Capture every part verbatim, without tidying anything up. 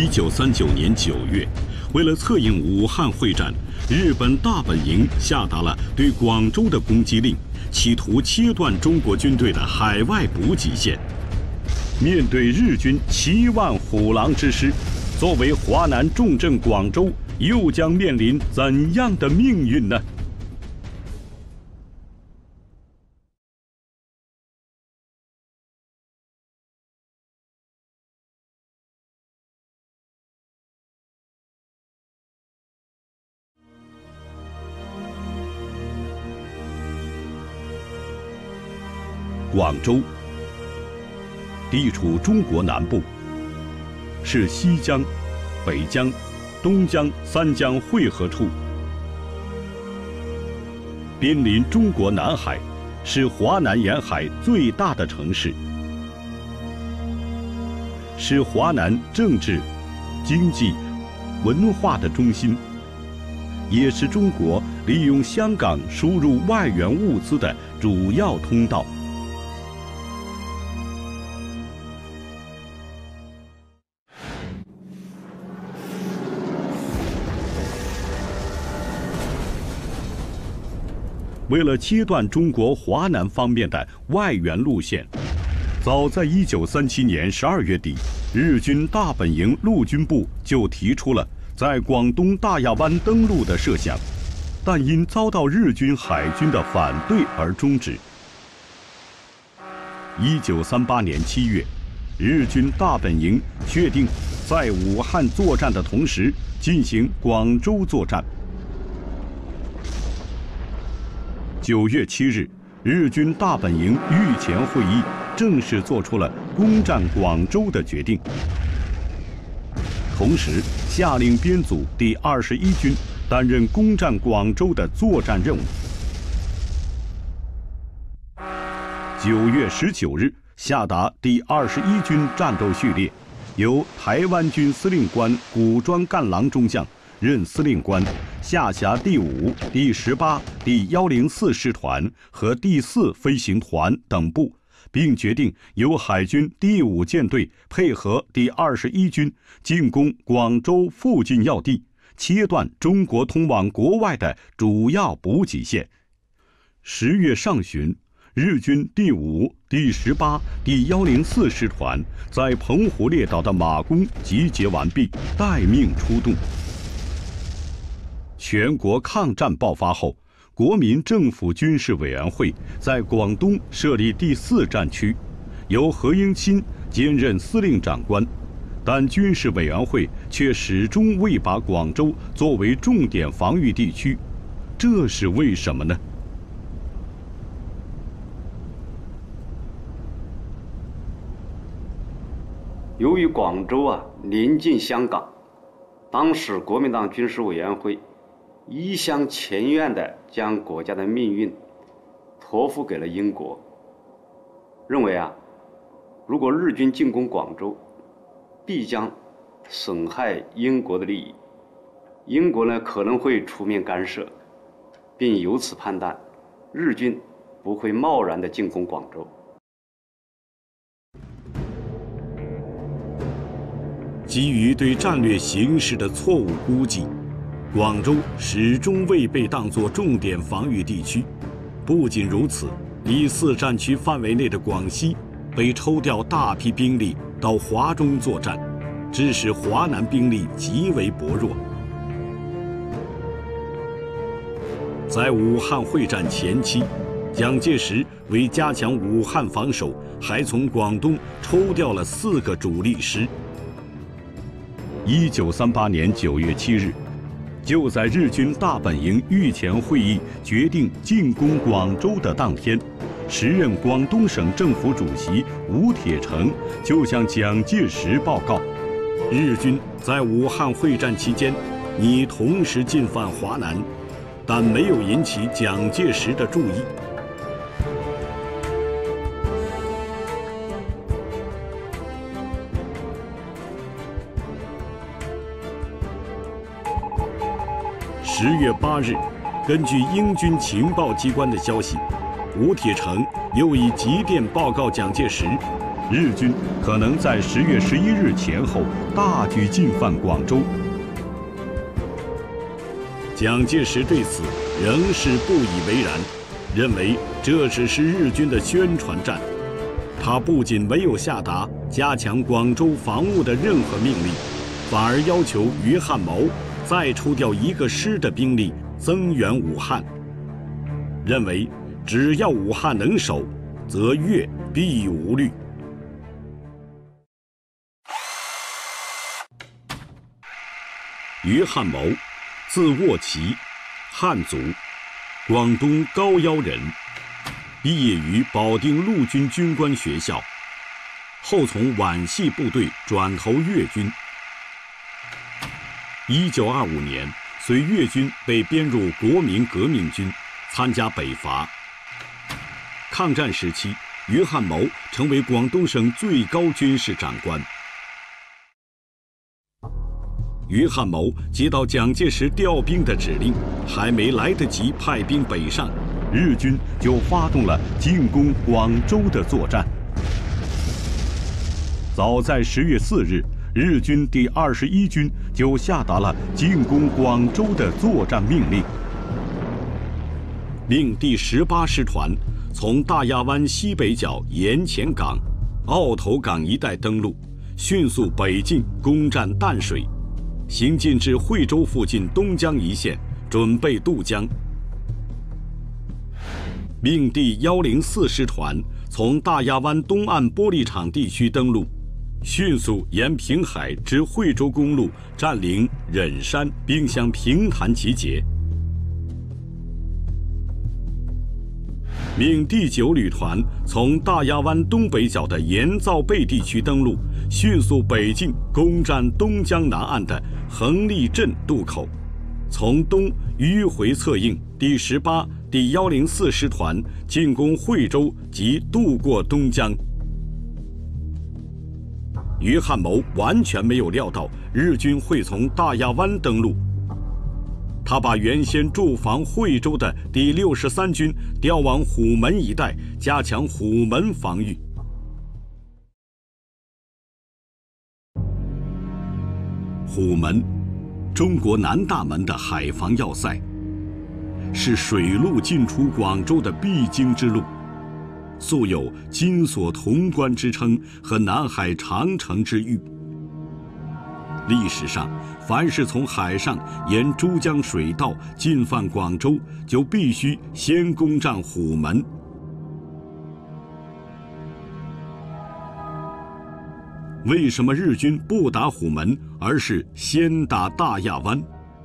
一九三九年九月，为了策应武汉会战，日本大本营下达了对广州的攻击令，企图切断中国军队的海外补给线。面对日军七万虎狼之师，作为华南重镇广州，又将面临怎样的命运呢？广州地处中国南部，是西江、北江、东江三江汇合处，濒临中国南海，是华南沿海最大的城市，是华南政治、经济、文化的中心，也是中国利用香港输入外源物资的主要通道。为了切断中国华南方面的外援路线，早在一九三七年十二月底，日军大本营陆军部就提出了在广东大亚湾登陆的设想，但因遭到日军海军的反对而终止。一九三八年七月，日军大本营确定在武汉作战的同时进行广州作战。九月七日，日军大本营御前会议正式做出了攻占广州的决定，同时下令编组第二十一军担任攻占广州的作战任务。九月十九日，下达第二十一军战斗序列，由台湾军司令官古庄干郎中将任司令官，下辖第五、第十八、第幺零四师团和第四飞行团等部，并决定由海军第五舰队配合第二十一军进攻广州附近要地，切断中国通往国外的主要补给线。十月上旬，日军第五、第十八、第幺零四师团在澎湖列岛的马公集结完毕，待命出动。全国抗战爆发后，国民政府军事委员会在广东设立第四战区，由何应钦兼任司令长官，但军事委员会却始终未把广州作为重点防御地区，这是为什么呢？ 由于广州啊临近香港，当时国民党军事委员会一厢情愿地将国家的命运托付给了英国，认为啊，如果日军进攻广州，必将损害英国的利益，英国呢可能会出面干涉，并由此判断日军不会贸然地进攻广州。 基于对战略形势的错误估计，广州始终未被当作重点防御地区。不仅如此，第四战区范围内的广西被抽调大批兵力到华中作战，致使华南兵力极为薄弱。在武汉会战前期，蒋介石为加强武汉防守，还从广东抽调了四个主力师。一九三八年九月七日，就在日军大本营御前会议决定进攻广州的当天，时任广东省政府主席吴铁城就向蒋介石报告，日军在武汉会战期间拟同时进犯华南，但没有引起蒋介石的注意。十月八日，根据英军情报机关的消息，吴铁城又以急电报告蒋介石， 日军可能在十月十一日前后大举进犯广州。蒋介石对此仍是不以为然，认为这只是日军的宣传战。他不仅没有下达加强广州防务的任何命令，反而要求于汉谋再抽调一个师的兵力增援武汉，认为只要武汉能守，则粤必无虑。于汉谋，字沃奇，汉族，广东高邮人，毕业于保定陆军军官学校，后从皖系部队转投粤军。一九二五年，随粤军被编入国民革命军，参加北伐。抗战时期，于汉谋成为广东省最高军事长官。于汉谋接到蒋介石调兵的指令，还没来得及派兵北上，日军就发动了进攻广州的作战。早在十月四日，日军第二十一军就下达了进攻广州的作战命令，令第十八师团从大亚湾西北角盐前港、澳头港一带登陆，迅速北进攻占淡水，行进至惠州附近东江一线，准备渡江。命第一零四师团从大亚湾东岸玻璃厂地区登陆，迅速沿平海至惠州公路占领忍山，并向平潭集结。命第九旅团从大亚湾东北角的盐灶背地区登陆，迅速北进攻占东江南岸的横立镇渡口，从东迂回策应第十八、第一零四师团进攻惠州及渡过东江。于汉谋完全没有料到日军会从大亚湾登陆，他把原先驻防惠州的第六十三军调往虎门一带，加强虎门防御。虎门，中国南大门的海防要塞，是水路进出广州的必经之路，素有金锁潼关之称和南海长城之誉。历史上，凡是从海上沿珠江水道进犯广州，就必须先攻占虎门。为什么日军不打虎门，而是先打大亚湾？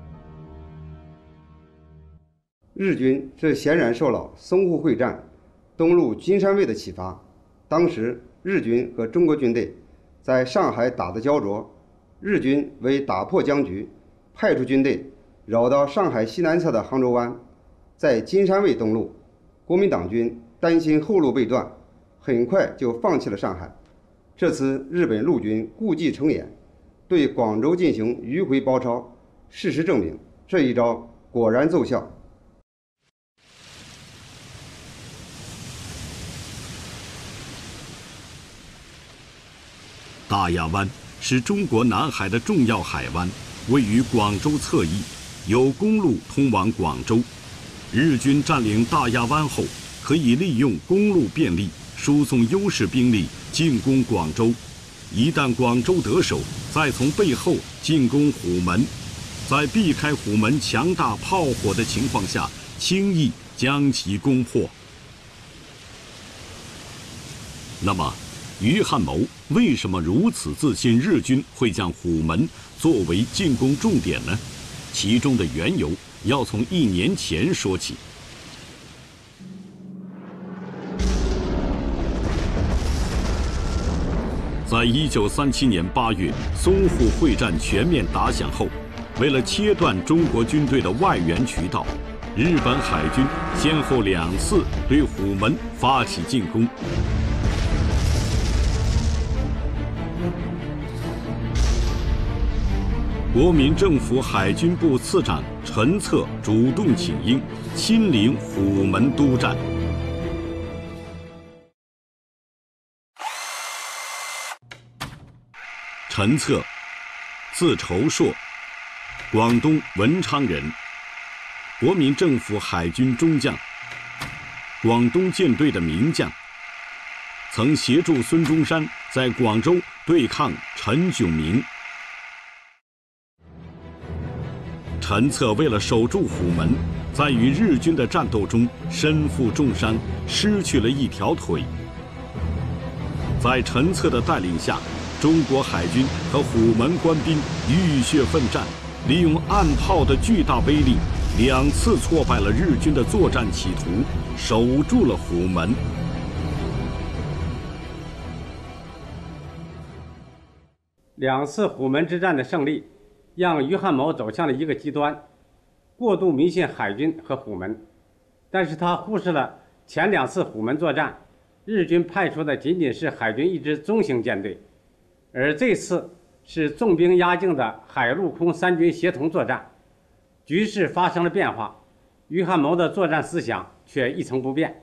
日军这显然受了淞沪会战东路金山卫的启发。当时日军和中国军队在上海打得焦灼，日军为打破僵局，派出军队绕到上海西南侧的杭州湾，在金山卫登陆。国民党军担心后路被断，很快就放弃了上海。这次日本陆军故伎重演，对广州进行迂回包抄，事实证明这一招果然奏效。 大亚湾是中国南海的重要海湾，位于广州侧翼，有公路通往广州。日军占领大亚湾后，可以利用公路便利，输送优势兵力进攻广州。一旦广州得手，再从背后进攻虎门，在避开虎门强大炮火的情况下，轻易将其攻破。那么，于汉谋为什么如此自信日军会将虎门作为进攻重点呢？其中的缘由要从一年前说起。在一九三七年八月，淞沪会战全面打响后，为了切断中国军队的外援渠道，日本海军先后两次对虎门发起进攻。国民政府海军部次长陈策主动请缨，亲临虎门督战。 陈策，字筹硕，广东文昌人，国民政府海军中将，广东舰队的名将，曾协助孙中山在广州对抗陈炯明。陈策为了守住虎门，在与日军的战斗中身负重伤，失去了一条腿。在陈策的带领下，中国海军和虎门官兵浴血奋战，利用岸炮的巨大威力，两次挫败了日军的作战企图，守住了虎门。 两次虎门之战的胜利，让余汉谋走向了一个极端，过度迷信海军和虎门，但是他忽视了前两次虎门作战，日军派出的仅仅是海军一支中型舰队，而这次是重兵压境的海陆空三军协同作战，局势发生了变化，余汉谋的作战思想却一成不变。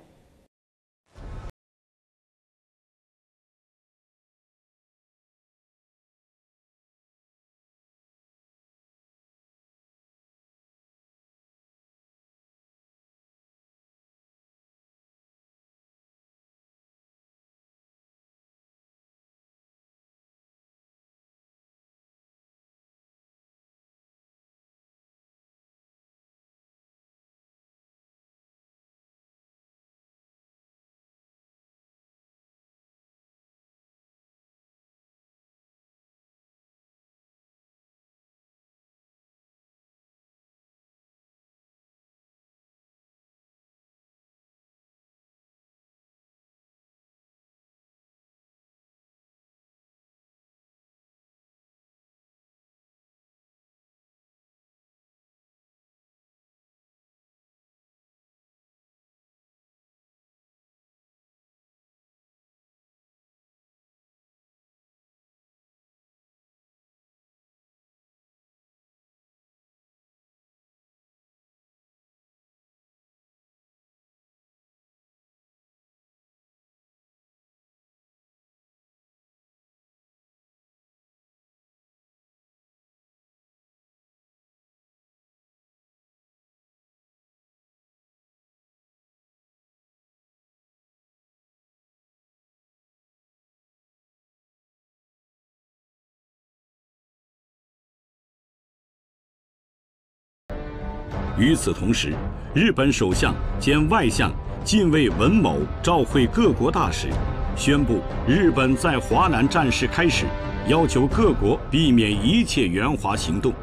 与此同时，日本首相兼外相近卫文某召会各国大使，宣布日本在华南战事开始，要求各国避免一切援华行动。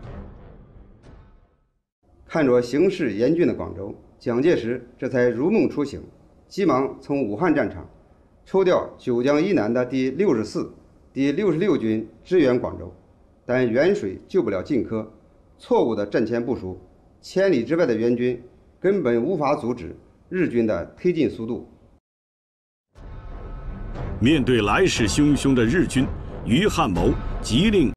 看着形势严峻的广州，蒋介石这才如梦初醒，急忙从武汉战场抽调九江以南的第六十四、第六十六军支援广州，但远水救不了近渴，错误的阵前部署，千里之外的援军根本无法阻止日军的推进速度。 面对来势汹汹的日军，余汉谋急令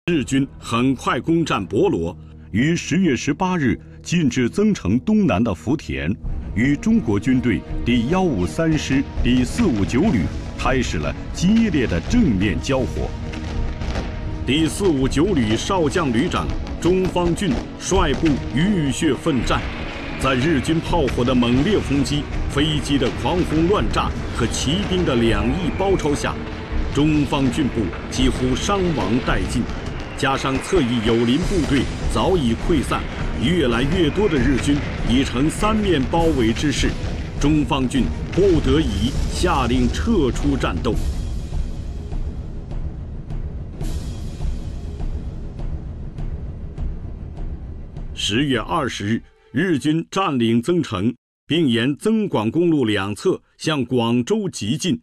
日军很快攻占博罗，于十月十八日进至增城东南的福田，与中国军队第幺五三师第四五九旅开始了激烈的正面交火。第四五九旅少将旅长中方俊率部浴血奋战，在日军炮火的猛烈轰击、飞机的狂轰乱炸和骑兵的两翼包抄下，中方俊部几乎伤亡殆尽。加上侧翼友邻部队早已溃散，越来越多的日军已成三面包围之势，中方军不得已下令撤出战斗。十月二十日，日军占领增城，并沿增广公路两侧向广州急进。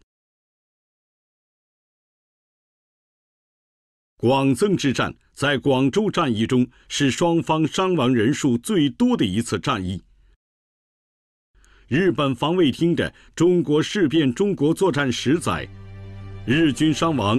广增之战在广州战役中是双方伤亡人数最多的一次战役。日本防卫厅的《中国事变中国作战史》载，日军伤亡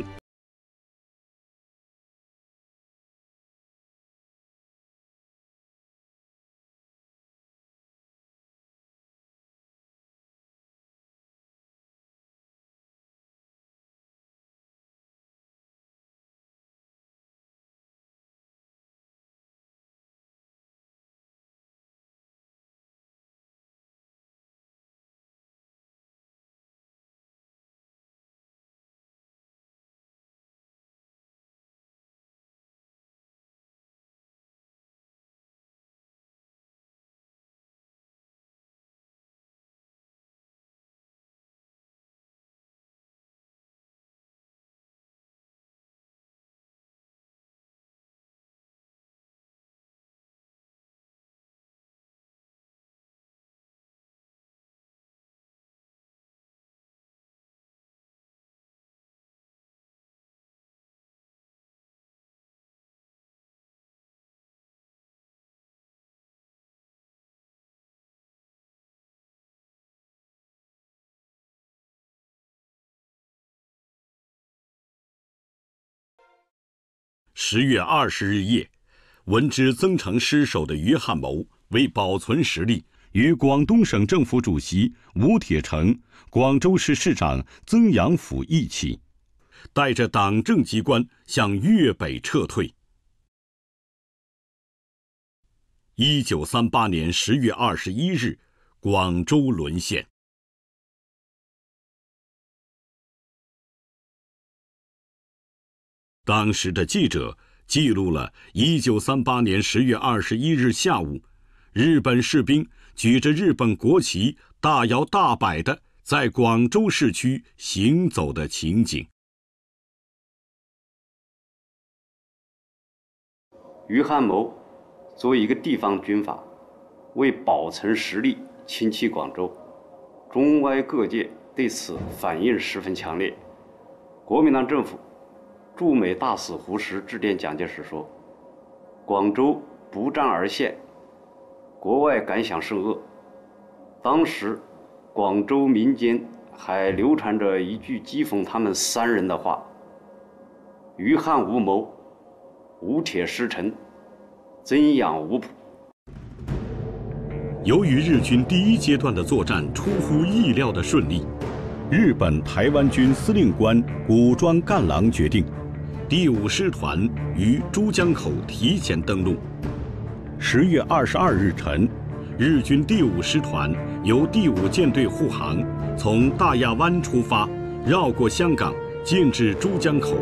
十月二十日夜，闻知增城失守的余汉谋为保存实力，与广东省政府主席吴铁城、广州市市长曾阳甫一起，带着党政机关向粤北撤退。一九三八年十月二十一日，广州沦陷。当时的记者记录了一九三八年十月二十一日下午，日本士兵举着日本国旗大摇大摆地在广州市区行走的情景。 余汉谋作为一个地方军阀，为保存实力亲弃广州，中外各界对此反应十分强烈。国民党政府驻美大使胡适致电蒋介石说：“广州不战而陷，国外感想甚恶。”当时，广州民间还流传着一句讥讽他们三人的话：“余汉无谋，吴铁失臣，曾养无谱。” 由于日军第一阶段的作战出乎意料的顺利，日本台湾军司令官古庄干郎决定，第五师团于珠江口提前登陆。十月二十二日晨，日军第五师团由第五舰队护航，从大亚湾出发，绕过香港，进至珠江口。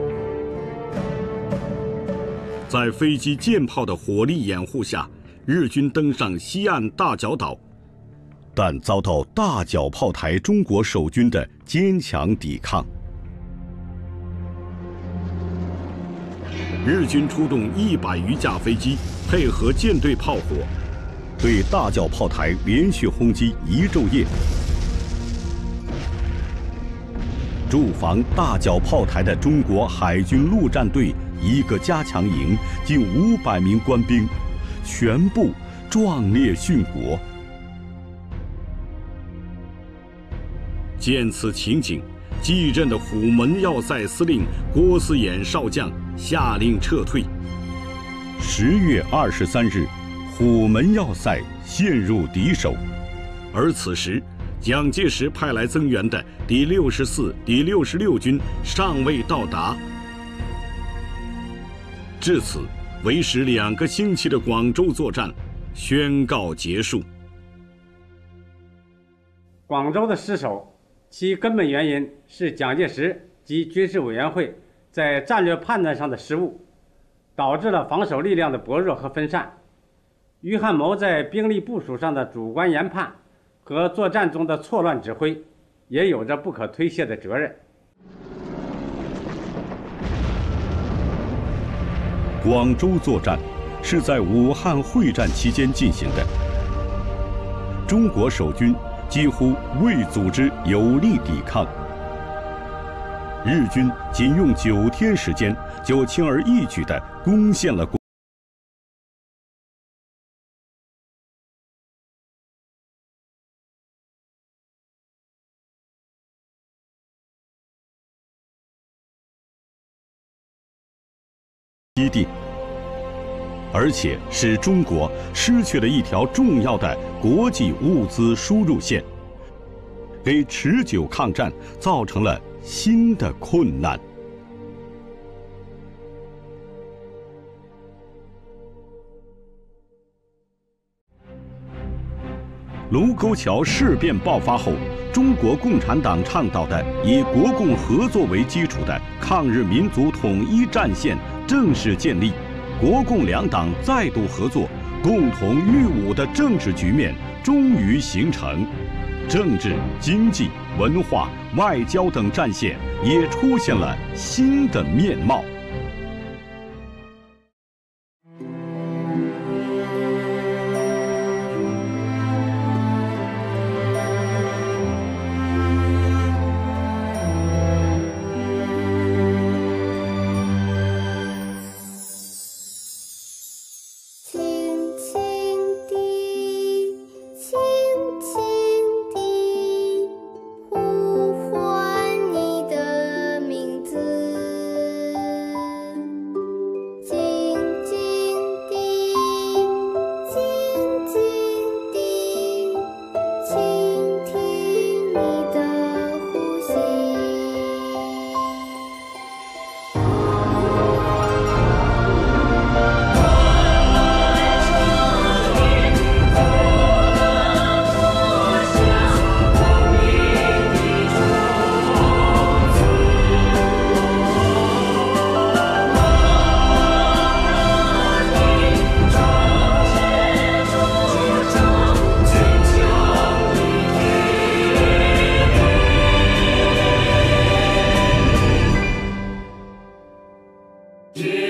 在飞机、舰炮的火力掩护下，日军登上西岸大角岛，但遭到大角炮台中国守军的坚强抵抗。日军出动一百余架飞机，配合舰队炮火，对大角炮台连续轰击一昼夜。驻防大角炮台的中国海军陆战队一个加强营近五百名官兵，全部壮烈殉国。见此情景， 继任的虎门要塞司令郭思衍少将下令撤退。十月二十三日，虎门要塞陷入敌手，而此时蒋介石派来增援的第六十四、第六十六军尚未到达。至此，为时两个星期的广州作战宣告结束。 广州的失守，其根本原因是蒋介石及军事委员会在战略判断上的失误，导致了防守力量的薄弱和分散。余汉谋在兵力部署上的主观研判和作战中的错乱指挥，也有着不可推卸的责任。 广州作战是在武汉会战期间进行的，中国守军几乎未组织有力抵抗，日军仅用九天时间就轻而易举地攻陷了基地，而且使中国失去了一条重要的国际物资输入线，给持久抗战造成了新的困难。卢沟桥事变爆发后，中国共产党倡导的以国共合作为基础的抗日民族统一战线正式建立，国共两党再度合作，共同御侮的政治局面终于形成，政治、经济、文化、外交等战线也出现了新的面貌。 Yeah.